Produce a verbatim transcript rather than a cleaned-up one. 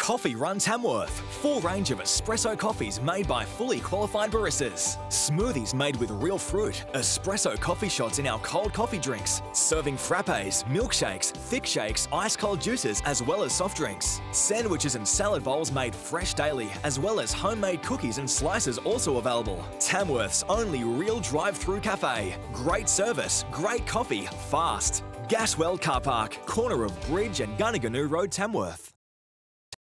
Coffee Run Tamworth. Full range of espresso coffees made by fully qualified baristas. Smoothies made with real fruit. Espresso coffee shots in our cold coffee drinks. Serving frappes, milkshakes, thick shakes, ice cold juices, as well as soft drinks. Sandwiches and salad bowls made fresh daily, as well as homemade cookies and slices also available. Tamworth's only real drive-through cafe. Great service, great coffee, fast. Gaswell Car Park, corner of Bridge and Gunnaganoo Road, Tamworth.